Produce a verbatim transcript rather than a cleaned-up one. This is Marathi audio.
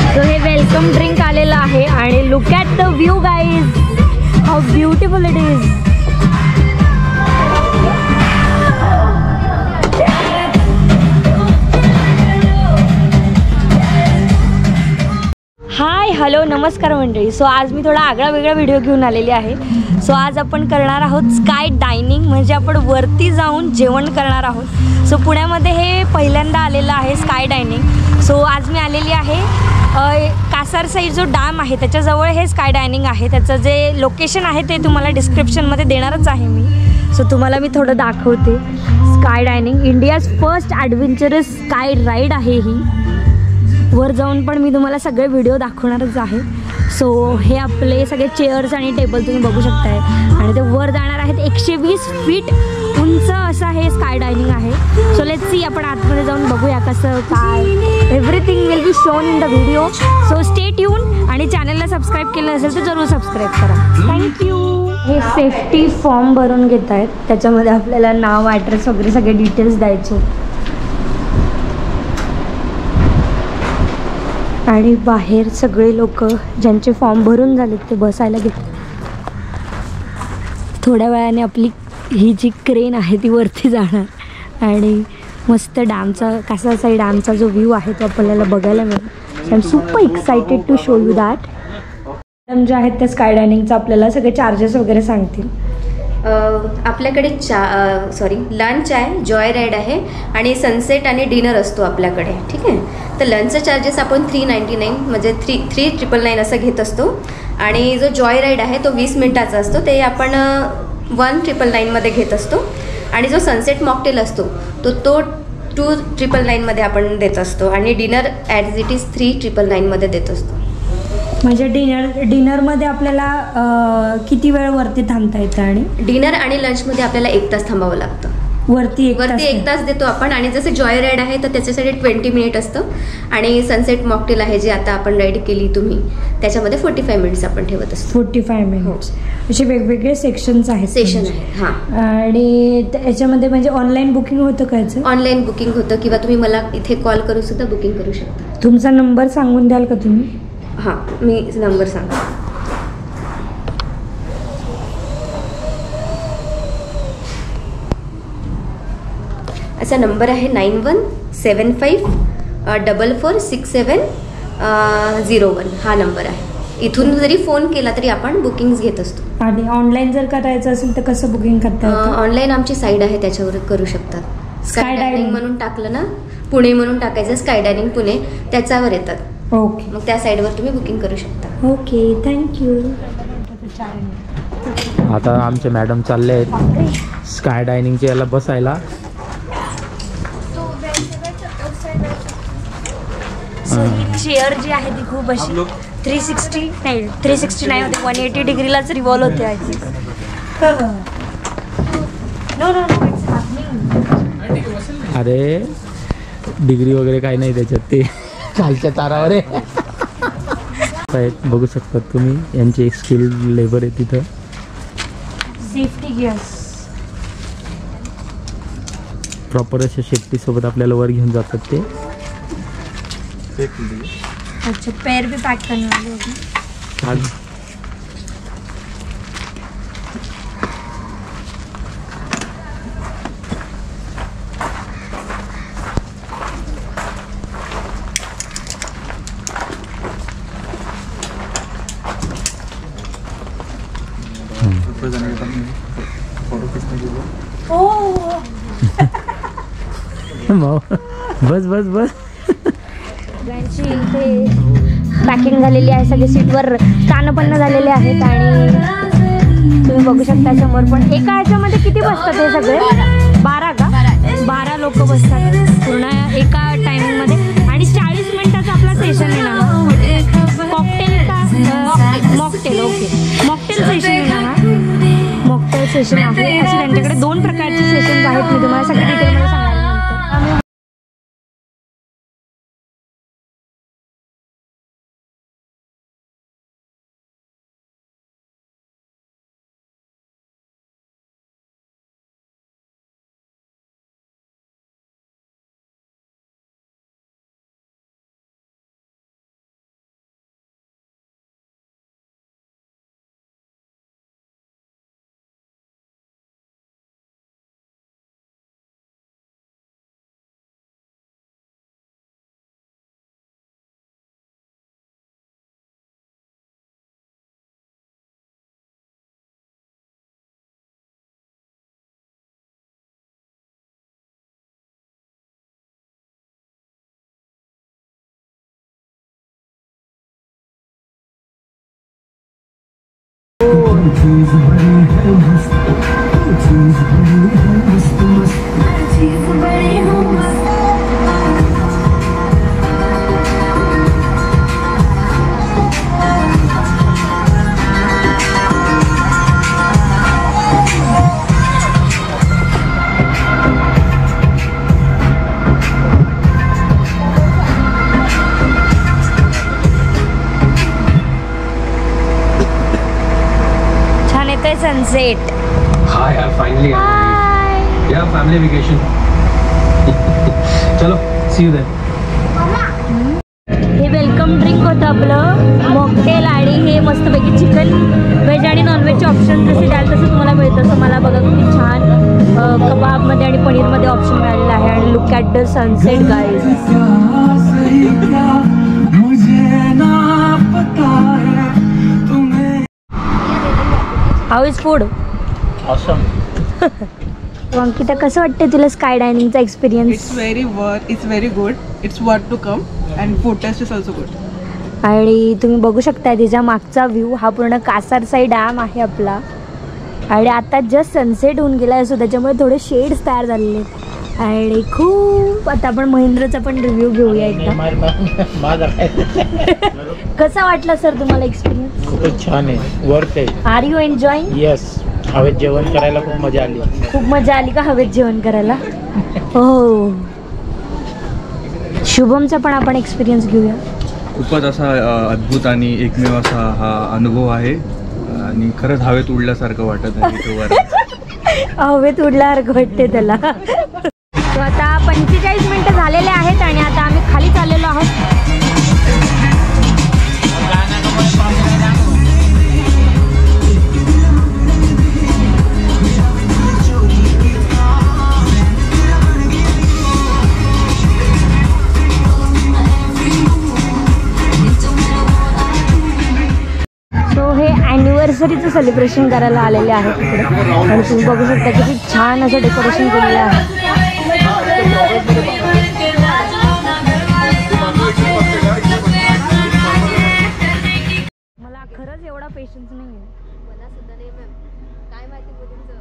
सो हे वेलकम ड्रिंक आलेलं आहे आणि look at the view guys, how beautiful it is. Hi hello नमस्कार मंडळी. सो आज मी थोडा आगळा वेगळा व्हिडिओ घेऊन आलेली आहे. सो आज आपण करणार आहोत स्काय डायनिंग, म्हणजे आपण वरती जाऊन जेवण करणार आहोत. सो पुण्यामध्ये हे पहिल्यांदा आलेलं आहे स्काय डायनिंग. सो आज मी आलेली आहे कासारसाई जो डॅम आहे त्याच्याजवळ हे स्काय डायनिंग आहे. त्याचं जे लोकेशन आहे ते तुम्हाला डिस्क्रिप्शनमध्ये देणारच आहे मी. सो तुम्हाला मी थोडं दाखवते. Sky dining India's first adventurous sky ride आहे ही. वर जाऊन पण मी तुम्हाला सगळे व्हिडिओ दाखवणारच आहे. सो हे आपले सगळे चेअर्स आणि टेबल तुम्ही बघू शकताय आणि ते वर जाणार आहेत. एकशे वीस फीट उंच असं हे स्काय डायनिंग आहे. सो लेट्स सी, आपण आतमध्ये जाऊन बघूया कसं काय. Everything will be shown in the video. So stay tune आणि चॅनलला सबस्क्राईब केलं असेल तर जरूर सबस्क्राईब करा. थँक्यू. हे सेफ्टी फॉर्म भरून घेत आहेत, त्याच्यामध्ये आपल्याला नाव, ॲड्रेस वगैरे सगळे डिटेल्स द्यायचे. आणि बाहेर सगळे लोक ज्यांचे फॉर्म भरून झालेत ते बसायला घेतात. थोड्या वेळाने आपली ही जी क्रेन आहे ती वरती जाणार आणि मस्त डॅमचा, कासारसाई डॅमचा जो व्ह्यू आहे तो आपल्याला बघायला मिळेल. I am super excited to show you that. Madam जे आहेत त्या स्काय डायनिंगचं आपल्याला सगळे चार्जेस वगैरे सांगतील. आपल्याकडे चा सॉरी लंच आहे, जॉय राईड आहे आणि सनसेट आणि डिनर असतो आपल्याकडे. ठीक आहे. तर लंचचं चार्जेस आपण थ्री नाईंटी नाईन म्हणजे थ्री थ्री ट्रिपल नाईन असं घेत असतो. आणि जो जॉय राईड आहे तो वीस मिनटाचा असतो, ते आपण वन ट्रिपल नाईनमध्ये घेत असतो. आणि जो सनसेट मॉकटेल असतो तो तो टू ट्रिपल नाईनमध्ये आपण देत असतो. आणि dinner as it is three triple नाईनमध्ये देत असतो. म्हणजे डिनर डिनरमध्ये आपल्याला किती वेळ वरती थांबता येतं? आणि डिनर आणि लंचमध्ये आपल्याला एक तास थांबावं लागतं. वरती एक वरती एक तास देतो आपण. आणि जसं जॉय राईड आहे तर त्याच्यासाठी ट्वेंटी मिनिट असतं. आणि सनसेट मॉकटेल आहे जे आता आपण राईड केली तुम्ही, त्याच्यामध्ये फोर्टी फाय मिनिट्स आपण ठेवत असतो. फोर्टी फाय मिनिट्स असे वेगवेगळे सेक्शन्स आहेत. सेशन आहे. हां. आणि याच्यामध्ये म्हणजे ऑनलाईन बुकिंग होतं का? याचं ऑनलाईन बुकिंग होतं किंवा तुम्ही मला इथे कॉल करून सुद्धा बुकिंग करू शकता. तुमचा नंबर सांगून द्याल का तुम्ही? हां, मी नंबर सांगा. असा नंबर आहे nine one seven five double four six seven zero one. हा नंबर आहे. इथून जरी फोन केला तरी आपण बुकिंग्स घेत असतो. आणि ऑनलाईन जर करायचं असेल तर कसं बुकिंग करता? ऑनलाईन आमची साईड आहे त्याच्यावर करू शकतात. स्काय डायनिंग म्हणून टाकलं ना, पुणे म्हणून टाकायचं, स्काय डायनिंग पुणे, त्याच्यावर येतात. ओके. मग त्या साईडवर तुम्ही बुकिंग करू शकता. Okay, thank you. आता आमचे मॅडम चालले आहेत स्काय डायनिंगच्या याला बसायला. चेअर जी आहे ती खूप अशी थ्री सिक्स्टी नाही थ्री सिक्स्टी नाही होते, वन एटी डिग्रीलाच रिव्हॉल्व होते. I think no no no it's happening. अरे डिग्री वगैरे काही नाही त्याच्यात, ते खालच्या तारावर आहे. बघू शकता तुम्ही, यांची एक स्किल लेबर आहे तिथं. सेफ्टी गिअर्स प्रॉपर अशा सेफ्टी सोबत आपल्याला वर घेऊन जातात ते. अच्छा, पैर भी पैक करने वाले होगी. बस बस बस. सगळ्यांची इथे पॅकिंग झालेली आहे. सगळे सीटवर स्थानपन्न झालेले आहेत. आणि तुम्ही बघू शकता समोर पण एका ह्याच्यामध्ये किती बसतात हे सगळे? बारा का? बारा लोक बसतात पूर्ण एका टायमिंगमध्ये. आणि चाळीस मिनिटाचा आपला सेशन आहे ना. कॉकटेल का मॉकटेल? ओके, मॉकटेल सेशन आहे ना. मॉकटेल सेशन आहे. असे त्यांच्याकडे दोन प्रकारचे सेशन्स आहेत. मी तुम्हाला सगळे डिटेलमध्ये सांगणार. छान येतोय सनसेट. Hi, यार फाइनली या फैमिली वेकेशन. चलो सी यू देयर. हे वेलकम ड्रिंक होतं आपलं मॉकटेल आणि हे मस्तपैकी चिकन व्हेज आणि नॉनव्हेजचे ऑप्शन जसे द्याल तसं तुम्हाला मिळतं. असं मला बघा किती छान अ, कबाबमध्ये आणि पनीरमध्ये ऑप्शन मिळालेलं आहे. आणि look at the sunset guys. How is food? Awesome. Ankita कसं वाटते तुला स्काय डायनिंगचा experience? It's very worth. It's very good. It's worth to come, and food taste is also good. आणि तुम्ही बघू शकता तिच्या मागचा व्ह्यू हा पूर्ण कासारसाई डॅम आहे आपला. आणि आता जस्ट सनसेट होऊन गेला आहे सो त्याच्यामुळे थोडे शेड्स तयार झालेले आहेत. आणि खूप आता आपण महेंद्रचा पण रिव्ह्यू घेऊया एकदा. कसा वाटला सर तुम्हाला एक्सपिरियन्स? खूपच छान आहे, वर्थ आहे. R you enjoying? येस, हवेत जेवण करायला खूप मजा आली. खूप मजा आली का हवेत जेवण करायला? हो. शुभमचा पण आपण एक्सपिरियन्स घेऊया. खूपच असा अ, अद्भुत आणि एकमेव असा हा अनुभव आहे आणि खरंच हवेत उडल्यासारखं वाटत आहे इथं वर. हवेत उडल्यासारखं वाटते त्याला. तो आता पंचेचाळीस मिनटं झालेले आहेत आणि आता आम्ही खाली चाललेलो आहोत. सो हे ॲनिव्हर्सरीचं सेलिब्रेशन करायला आलेले आहेत तिकडे. आणि तुम्ही बघू शकता किती छान असं डेकोरेशन केलेलं आहे. मला खरंच एवढा पेशन्स नाही आहे. मला सुद्धा नाही मॅम. काय माहिती बोलून